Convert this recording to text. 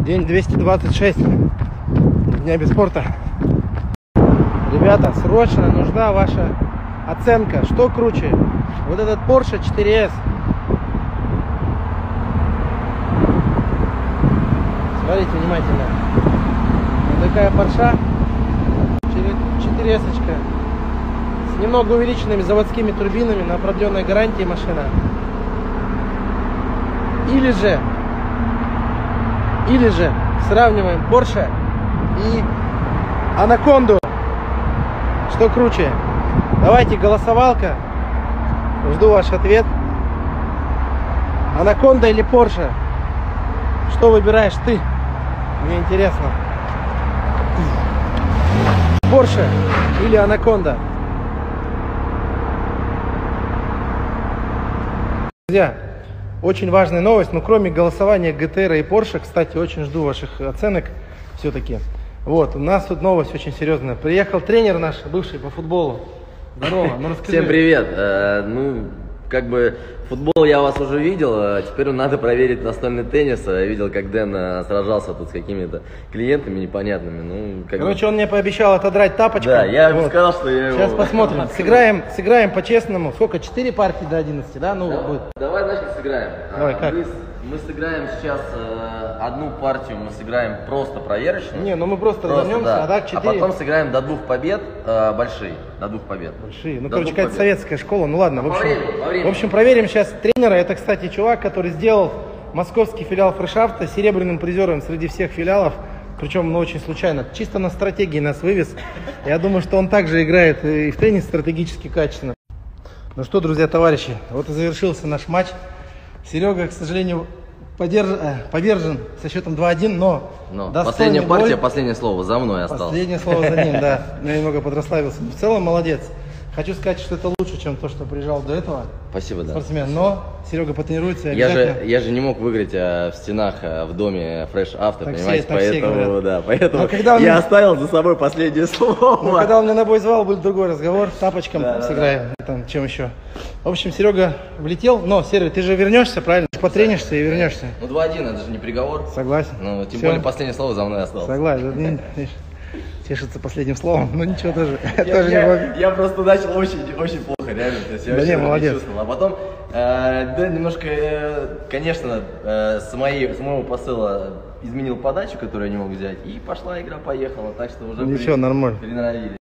День 226 дня без спорта. Ребята, срочно нужна ваша оценка. Что круче? Вот этот Porsche 4S. Смотрите внимательно. Вот такая Porsche 4S с немного увеличенными заводскими турбинами на продленной гарантии машина. Или же сравниваем Porsche и Анаконду. Что круче? Давайте голосовалка. Жду ваш ответ. Анаконда или Porsche? Что выбираешь ты? Мне интересно. Porsche или Анаконда? Друзья, очень важная новость, но кроме голосования GTR и Porsche, кстати, очень жду ваших оценок все-таки. Вот, у нас тут новость очень серьезная. Приехал тренер наш, бывший по футболу. Здорово, ну расскажи. Всем привет. Как бы футбол я вас уже видел, теперь надо проверить настольный теннис. Я видел, как Дэн сражался тут с какими-то клиентами непонятными. Короче, он мне пообещал отодрать тапочку. Да, я ему сказал, что я его... Сейчас посмотрим. Сыграем по-честному. Сколько? 4 партии до 11, да? Будет. Давай, значит, сыграем. Давай, как? Мы сыграем сейчас одну партию, мы сыграем просто проверочную. Не, мы просто разомнемся, да. а так 4. А потом сыграем до 2 побед, большие, до 2 побед. Большие. До Короче, 2 какая-то побед. советская школа. Ну ладно, По времени. в общем, проверим сейчас тренера. Это, кстати, чувак, который сделал московский филиал Фрешафта серебряным призером среди всех филиалов. Причем, очень случайно. Чисто на стратегии нас вывез. Я думаю, что он также играет и в теннис стратегически качественно. Ну что, друзья, товарищи, вот и завершился наш матч. Серега, к сожалению, повержен со счетом 2-1, но последняя партия, последнее слово за мной осталось. Последнее слово за ним, да. Я немного подрасслабился. В целом, молодец. Хочу сказать, что это лучше, чем то, что приезжал до этого. Спасибо, да. Спортсмен. Но Серега потренируется обязательно. Я же не мог выиграть в стенах в доме Fresh Auto, понимаете, поэтому я оставил за собой последнее слово. Ну, когда он меня на бой звал, был другой разговор, тапочком сыграем, чем еще. В общем, Серега влетел, но, Серега, ты же вернешься, правильно? Потренишься и вернешься. 2-1, это же не приговор. Согласен. Тем более последнее слово за мной осталось. Согласен. Тешится последним словом, но ничего тоже. Я просто начал очень плохо, реально. То есть я да не, молодец. Чувствовал. А потом, немножко, конечно, с моего посыла изменил подачу, которую я не мог взять, и пошла игра, поехала. Так что уже ничего, нормально. приноровились.